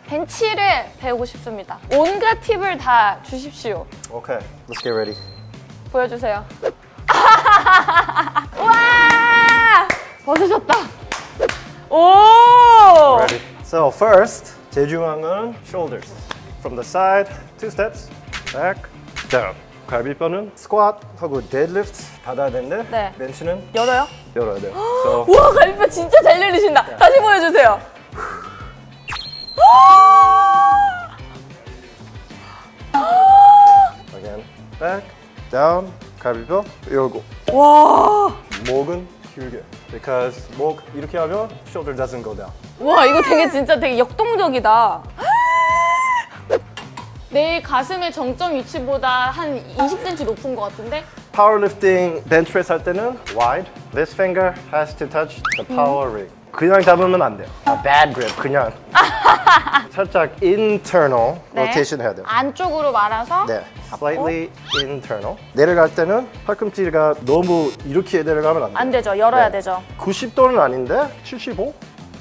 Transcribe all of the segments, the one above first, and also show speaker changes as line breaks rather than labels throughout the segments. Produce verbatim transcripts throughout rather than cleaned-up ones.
벤치를 배우고 싶습니다. 온갖 팁을 다 주십시오.
Okay, let's get ready.
보여주세요. 와! 벗으셨다. 오!
Ready. So first, 제일 중요한 건 shoulders. From the side, two steps, back, down. 갈비뼈는 squat 하고 deadlift 닫아야 되는데
네.
벤치는
열어요?
열어야 돼요. So
우와, 갈비뼈 진짜 잘 열리신다.
네.
다시 보여주세요.
again, back, down, 갈비뼈 열고.
와,
목은 길게. Because 목 이렇게 하면 shoulder doesn't go down.
와, 이거 되게 진짜 되게 역동적이다. 내 가슴의 정점 위치보다 한 이십 센티미터 높은 것 같은데?
Powerlifting bench press 할 때는 wide. This finger has to touch the power rig. 그냥 잡으면 안 돼요. A bad grip, 그냥. 살짝 internal
네.
rotation 해야 돼요.
안쪽으로 말아서
네, slightly internal. 내려갈 때는 팔꿈치가 너무 이렇게 내려가면 안 돼요.
안 되죠. 열어야
네.
되죠.
구십 도는 아닌데 칠십오?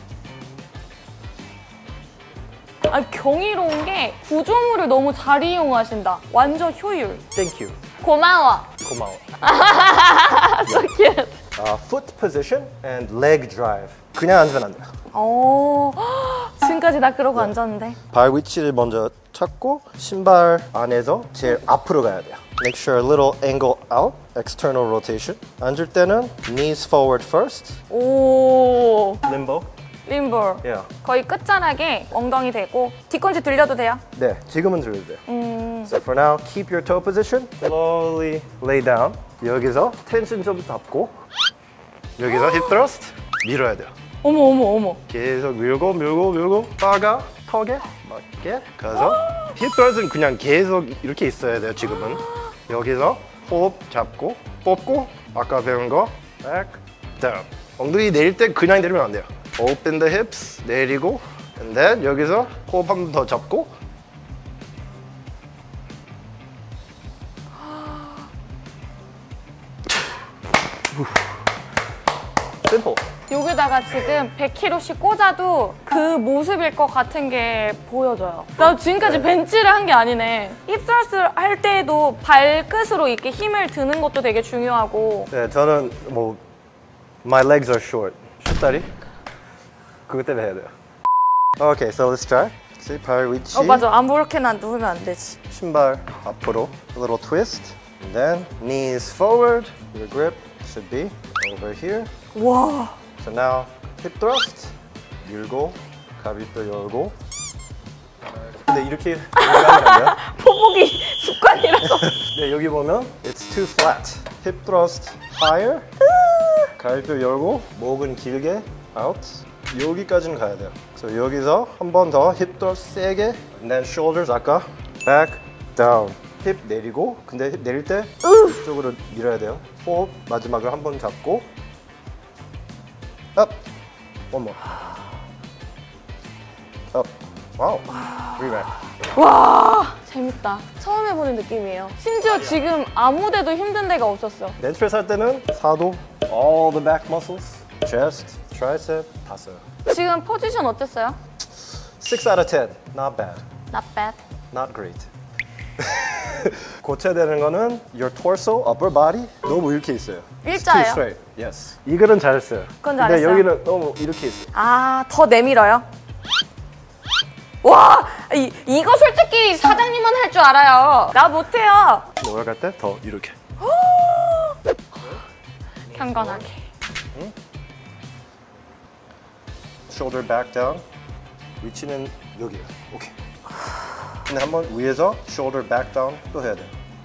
아, 경이로운 게 구조물을 너무 잘 이용하신다. 완전 효율.
Thank you.
고마워.
고마워.
So cute.
Uh, foot position and leg drive. 그냥 앉으면 안 돼요.
오, 지금까지 나 그러고 앉았는데.
발 위치를 먼저 찾고 신발 안에서 제일 앞으로 가야 돼요. Make sure a little angle out, external rotation. 앉을 때는 knees forward first.
오,
Limbo.
림볼.
Yeah.
거의 끝자락에 엉덩이 대고 뒤꿈치 들려도 돼요?
네, 지금은 들려도 돼요.
음,
So for now, keep your toe position. Slowly lay down. 여기서 텐션 좀 잡고 여기서 hip thrust 밀어야 돼요.
어머 어머 어머.
계속 밀고 밀고 밀고 빠가 턱에 맞게 가서 hip thrust는 그냥 계속 이렇게 있어야 돼요. 지금은 여기서 호흡 잡고 뽑고 아까 배운 거 back down. 엉덩이 내릴 때 그냥 내리면 안 돼요. Open the hips 내리고 and then 여기서 호흡 한 번 더 잡고 simple.
여기다가 지금 백 킬로그램씩 꽂아도 그 모습일 것 같은 게 보여져요. 나 지금까지 벤치를 한 게 아니네. 힙스러스 할 때에도 발끝으로 이렇게 힘을 드는 것도 되게 중요하고.
네, 저는 뭐 my legs are short. 슛다리? 그것 때문에 해야 돼요. Okay, so let's try. See, 발 위치.
어 맞아, 아무렇게나 누우면 안 되지.
신발 앞으로. A little twist. And then knees forward. Your grip should be over here.
와.
So now hip thrust. 밀고 갈비뼈 열고. 근데 이렇게 올라가면 안 돼요?
포복이 습관이라서.
네, 여기 보면 it's too flat. Hip thrust higher. 갈비뼈 열고 목은 길게 out. 여기까지는 가야 돼요. So 여기서 한 번 더 hip thrust 세게. And then shoulders 아까 back down. 힙 내리고 근데 힙 내릴 때 이쪽으로 밀어야 돼요. 호흡 마지막으로 한 번 잡고 up. One more. up. 와우. Rebound.
와, 재밌다. 처음 해보는 느낌이에요. 심지어 지금 아무 데도 힘든 데가 없었어.
벤치프레스 할 때는 사도 all the back muscles, chest, tricep 다 써요.
지금 포지션 어땠어요?
six out of ten. Not bad.
Not bad.
Not great. 고쳐야 되는 거는 your torso, upper body 너무 이렇게 있어요.
일자예요?
Too straight. Yes. 이거는 잘했어요.
그건
근데
잘했어요?
여기는 너무 이렇게 있어요.
아, 더 내밀어요? 와, 이, 이거 솔직히 사장님은 할 줄 알아요. 나 못해요.
올라갈 때 더 이렇게.
경건하게.
Shoulder back down. 위치는 여기요. 오케이. 근데 한번 위에서 shoulder back down 또 해야 돼.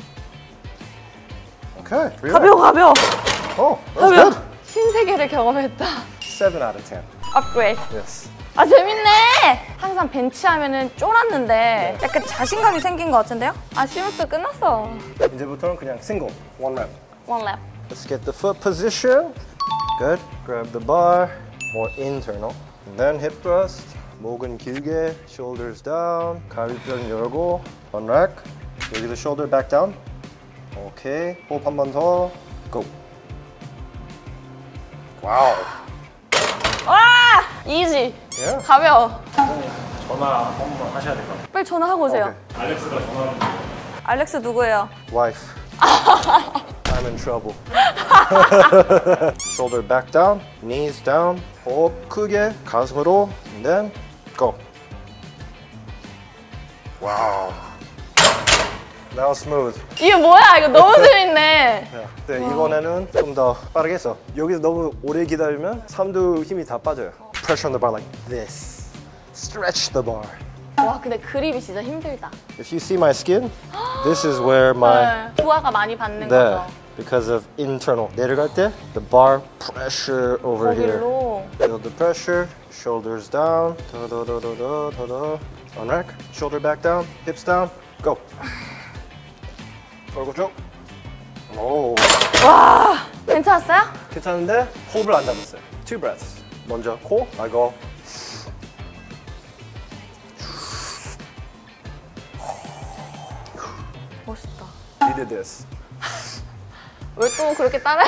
오케이.
가벼워, 가벼워.
어, that's
가벼워.
good.
신세계를 경험했다.
seven out of ten.
업그레이드.
Yes.
아, 재밌네. 항상 벤치 하면은 쫄았는데 약간 자신감이 생긴 것 같은데요? 아, 시무스 끝났어.
이제부터는 그냥 single, one rep.
One lap.
Let's get the foot position. Good. Grab the bar. More internal. And then hip thrust. 목은 길게. Shoulders down. 갈비뼈 열고. One rack. 여기서 shoulder back down. 오케이. 호흡 한 번 더. Go. 와우.
와! 이지.
Yeah.
가벼워.
전화 한번 하셔야 될 것 같아요.
빨리 전화하고 오세요.
오케이.
알렉스가 전화를
알렉스 누구예요?
Wife. I'm in trouble. Shoulder back down, knees down. 호흡 크게 가슴으로. And then go. Wow. Now smooth.
이게 뭐야? 이거 너무 재밌네.
네, 이번에는 좀 더 빠르게 했어. 여기서 너무 오래 기다리면 삼두 힘이 다 빠져요. Pressure on the bar like this. Stretch the bar.
와, 근데 그립이 진짜 힘들다.
If you see my skin, this is where my
네, 부하가 많이 받는
네,
거죠.
because of internal. 내려갈 때 the bar pressure over here.
거기로.
Feel the pressure. Shoulders down. 더 더 더 더 더 더 더. On rack. Shoulder back down. Hips down. Go. 얼굴 쭉. 오.
와, 괜찮았어요?
괜찮은데 호흡을 안 잡았어요. Two breaths. 먼저 코, 말고.
멋있다.
You did this.
왜 또 그렇게 따라해요?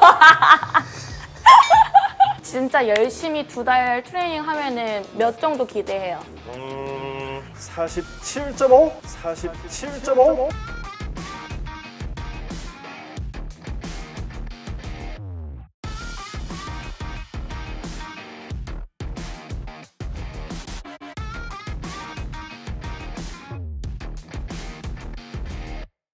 진짜 열심히 두 달 트레이닝 하면은 몇 정도 기대해요?
음, 사십칠 점 오? 사십칠 점 오?